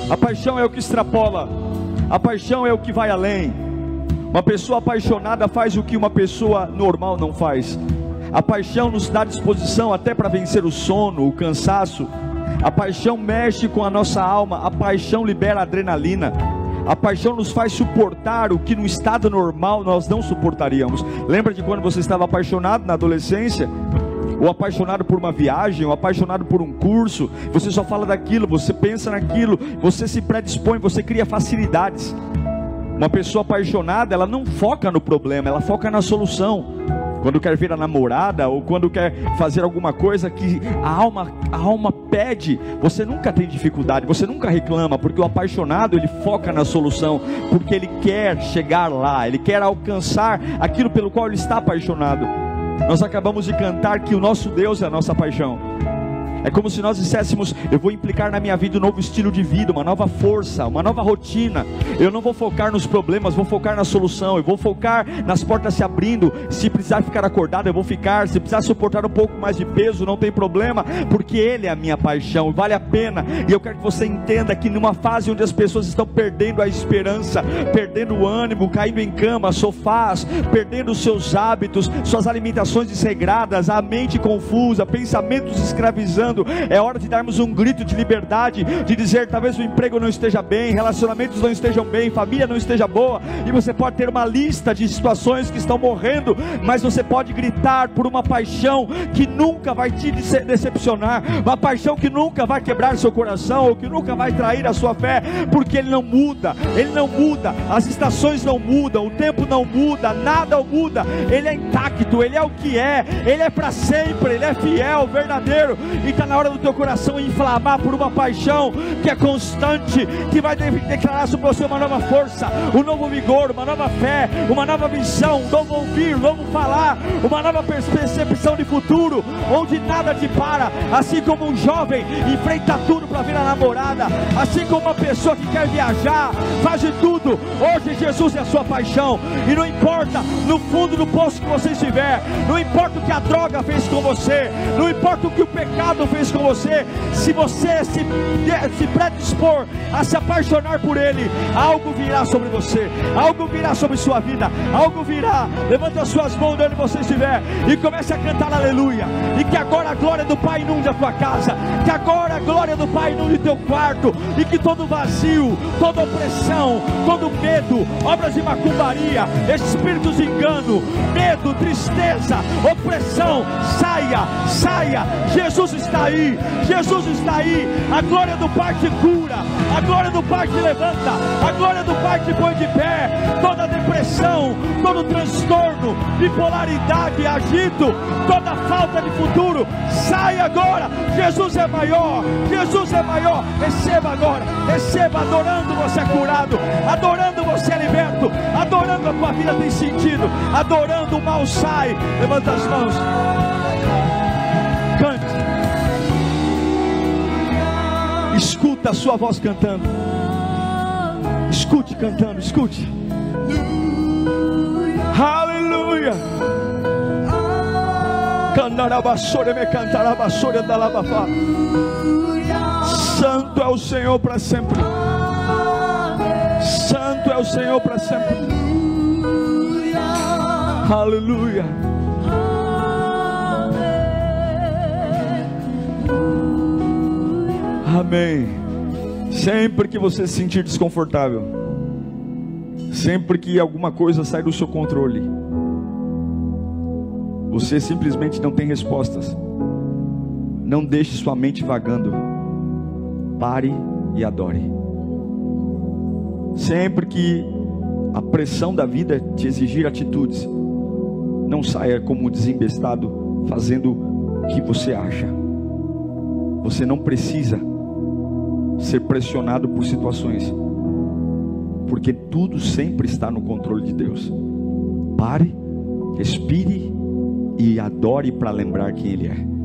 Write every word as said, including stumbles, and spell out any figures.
A paixão é o que extrapola, a paixão é o que vai além. Uma pessoa apaixonada faz o que uma pessoa normal não faz. A paixão nos dá disposição até para vencer o sono, o cansaço. A paixão mexe com a nossa alma, a paixão libera adrenalina. A paixão nos faz suportar o que no estado normal nós não suportaríamos. Lembra de quando você estava apaixonado na adolescência? Ou apaixonado por uma viagem, ou apaixonado por um curso? Você só fala daquilo, você pensa naquilo, você se predispõe, você cria facilidades. Uma pessoa apaixonada, ela não foca no problema, ela foca na solução. Quando quer ver a namorada, ou quando quer fazer alguma coisa que a alma, a alma pede, você nunca tem dificuldade, você nunca reclama, porque o apaixonado, ele foca na solução, porque ele quer chegar lá, ele quer alcançar aquilo pelo qual ele está apaixonado. Nós acabamos de cantar que o nosso Deus é a nossa paixão. É como se nós disséssemos: eu vou implicar na minha vida um novo estilo de vida, uma nova força, uma nova rotina. Eu não vou focar nos problemas, vou focar na solução. Eu vou focar nas portas se abrindo. Se precisar ficar acordado, eu vou ficar. Se precisar suportar um pouco mais de peso, não tem problema, porque Ele é a minha paixão, vale a pena. E eu quero que você entenda que numa fase onde as pessoas estão perdendo a esperança, perdendo o ânimo, caindo em cama, sofás, perdendo os seus hábitos, suas alimentações desregradas, a mente confusa, pensamentos escravizando, é hora de darmos um grito de liberdade, de dizer: talvez o emprego não esteja bem, relacionamentos não estejam bem, família não esteja boa, e você pode ter uma lista de situações que estão morrendo, mas você pode gritar por uma paixão que nunca vai te decepcionar, uma paixão que nunca vai quebrar seu coração, ou que nunca vai trair a sua fé, porque Ele não muda, Ele não muda, as estações não mudam, o tempo não muda, nada muda, Ele é intacto, Ele é o que é, Ele é para sempre, Ele é fiel, verdadeiro. E está na hora do teu coração inflamar por uma paixão que é constante, que vai declarar sobre você uma nova força, um novo vigor, uma nova fé, uma nova visão, um novo ouvir, um novo falar, uma nova percepção de futuro, onde nada te para. Assim como um jovem enfrenta tudo para ver a namorada, assim como uma pessoa que quer viajar, faz de tudo. Hoje Jesus é a sua paixão, e não importa no fundo do poço que você estiver, não importa o que a droga fez com você, não importa o que o pecado fez com você, se você se, se predispor a se apaixonar por Ele, algo virá sobre você, algo virá sobre sua vida, algo virá. Levanta as suas mãos onde você estiver e comece a cantar aleluia. E que agora a glória do Pai inunde a tua casa, que agora a glória do Pai inunde teu quarto, e que todo vazio, toda opressão, todo medo, obras de macumbaria, espíritos de engano, medo, tristeza, opressão, saia, saia. Jesus está aí, Jesus está aí. A glória do Pai te cura, a glória do Pai te levanta, a glória do Pai te põe de pé. Toda depressão, todo transtorno, bipolaridade, agito, toda falta de futuro, sai agora. Jesus é maior, Jesus é maior. Receba agora, receba. Adorando você é curado, adorando você é liberto, adorando a tua vida tem sentido, adorando o mal sai. Levanta as mãos, cante, escuta a sua voz cantando, escute cantando, escute. Aleluia. Santo é o Senhor para sempre, santo é o Senhor para sempre. Aleluia. Amém. Sempre que você se sentir desconfortável, sempre que alguma coisa sai do seu controle, você simplesmente não tem respostas, não deixe sua mente vagando, pare e adore. Sempre que a pressão da vida te exigir atitudes, não saia como desembestado fazendo o que você acha. Você não precisa ser pressionado por situações, porque tudo sempre está no controle de Deus. Pare, respire e adore para lembrar quem Ele é.